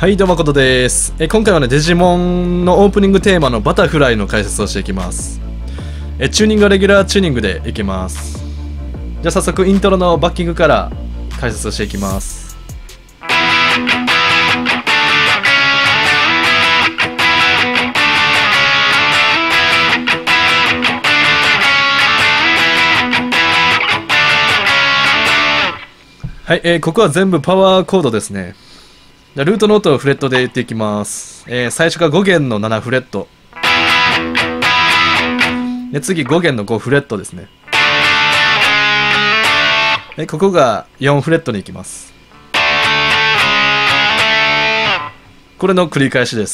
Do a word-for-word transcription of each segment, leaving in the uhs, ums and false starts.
はい、どうもことです。え今回はね、デジモンのオープニングテーマのバタフライの解説をしていきます。えチューニングはレギュラーチューニングでいきます。じゃあ早速イントロのバッキングから解説をしていきます。はい、えー、ここは全部パワーコードですね。じゃあルートの音をフレットで言っていきます。えー、最初がご弦のななフレット。で、次ご弦のごフレットですね。えここがよんフレットに行きます。これの繰り返しです。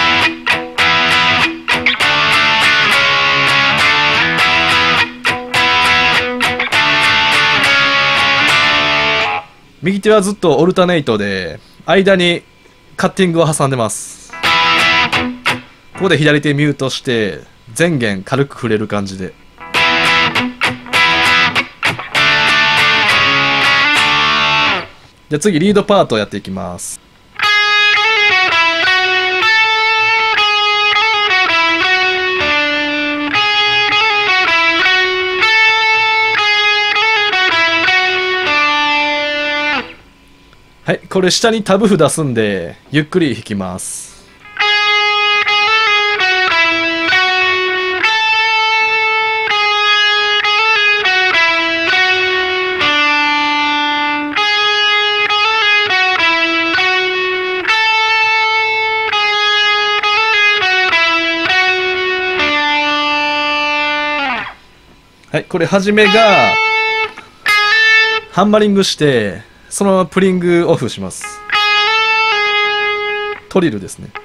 右手はずっとオルタネイトで間にカッティングを挟んでます。ここで左手ミュートして前弦軽く触れる感じで、じゃあ次リードパートをやっていきます。はい、これ下にタブ譜出すんでゆっくり弾きます。はい、これ初めがハンマリングしてそのままプリングオフします。トリルですね。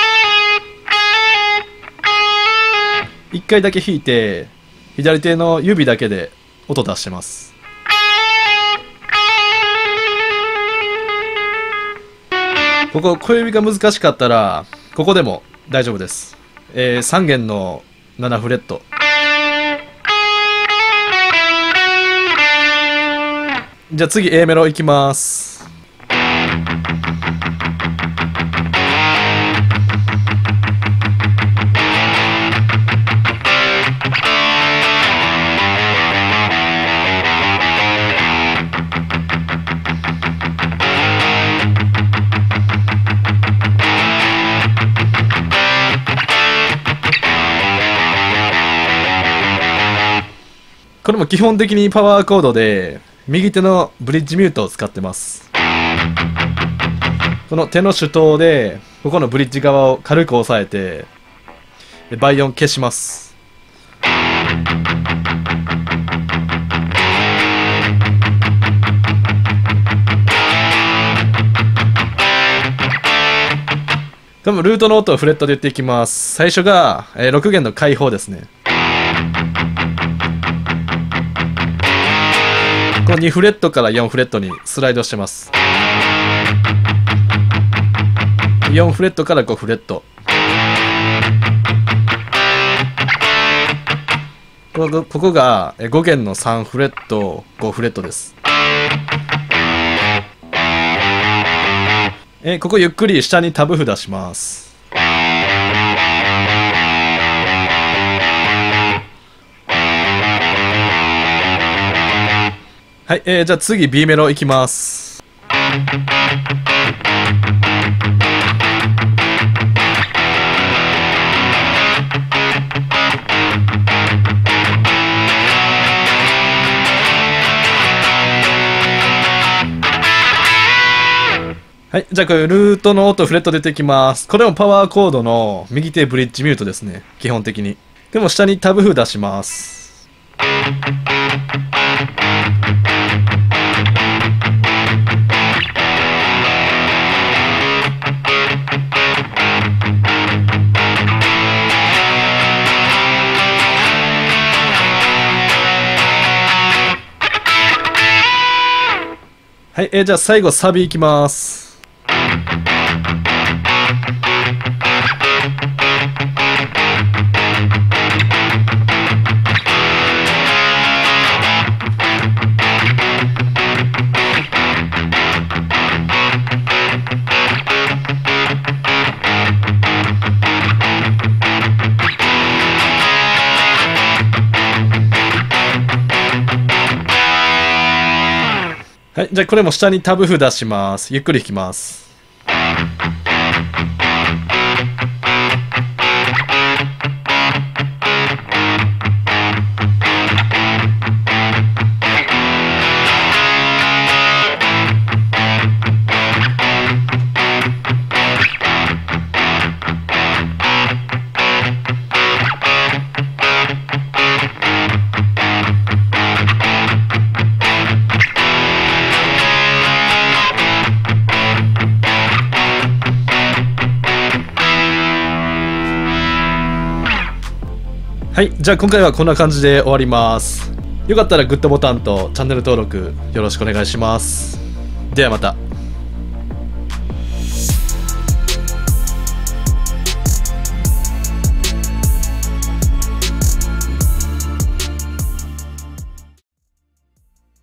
いっかいだけ弾いて左手の指だけで音出してます。ここ小指が難しかったらここでも大丈夫です。えー、さん弦のななフレット。じゃあ次 A メロいきます。これも基本的にパワーコードで右手のブリッジミュートを使ってます。この手の手刀でここのブリッジ側を軽く押さえて倍音消します。でもルートの音をフレットで言っていきます。最初がろく弦の開放ですね。このにフレットからよんフレットにスライドしてます。よんフレットからごフレット。ここ、ここがご弦のさんフレット、ごフレットです。えここゆっくり下にタブ譜出します。はい、えー、じゃあ次 B メロいきます。はい、じゃあこれルートの音フレット出てきます。これもパワーコードの右手ブリッジミュートですね、基本的に。でも下にタブ譜出します。はい、えー、じゃあ最後サビいきます。 じゃあこれも下にタブ札します。ゆっくり弾きます。はい、じゃあ今回はこんな感じで終わります。よかったらグッドボタンとチャンネル登録よろしくお願いします。ではまた。